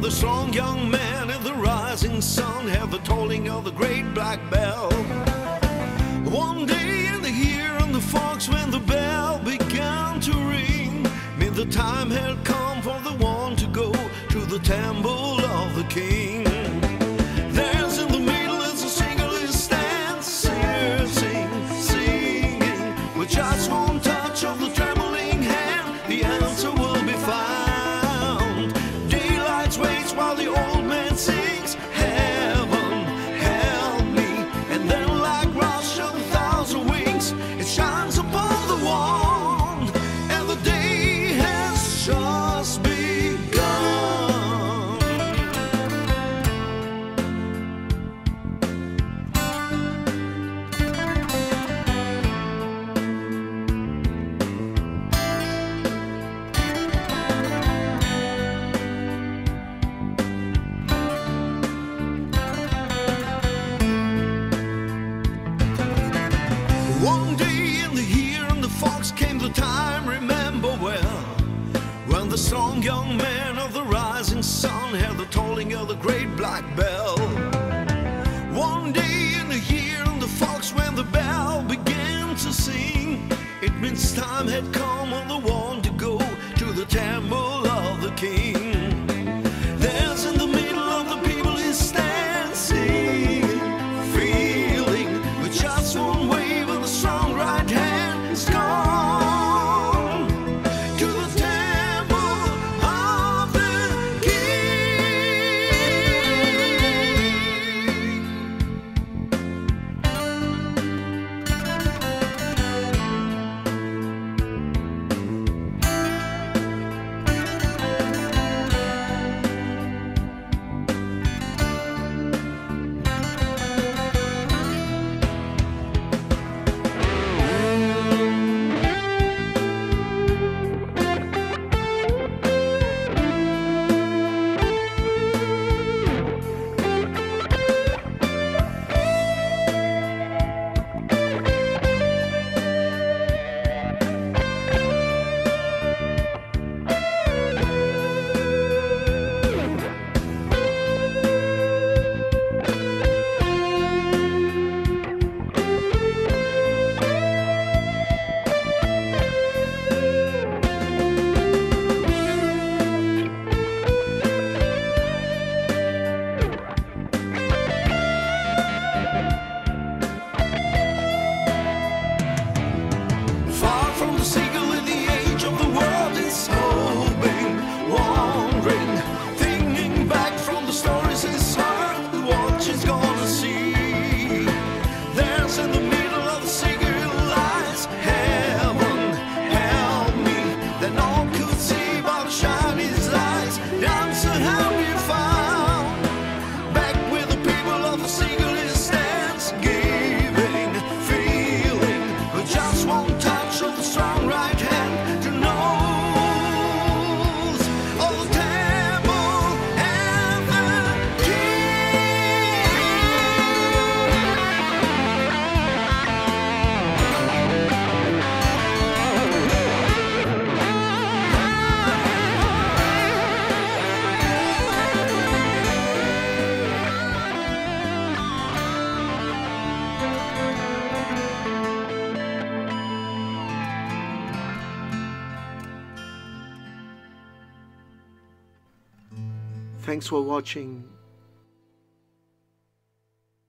the strong young man and the rising sun have the tolling of the great black bell. One day in the year on the fox when the bell began to ring, meant the time had come for the one to go to the temple of the king. There's in the middle as a single stands, singing, with just one touch of the trembling hand, the answer will be found. Daylight waits while the old man sings, heaven help me, and then like rush of 1,000 wings, it shines upon the wand, and the day has just begun. One day in the year and the fox came the time, remember well, when the strong young man of the rising sun heard the tolling of the great black bell. One day in the year and the fox when the bell began to sing, it means time had come on the one to go to the temple of the king. There's in the middle of the people he stands, singing, feeling, with just one wave of the strong right hand is gone to the temple of the Thanks for watching.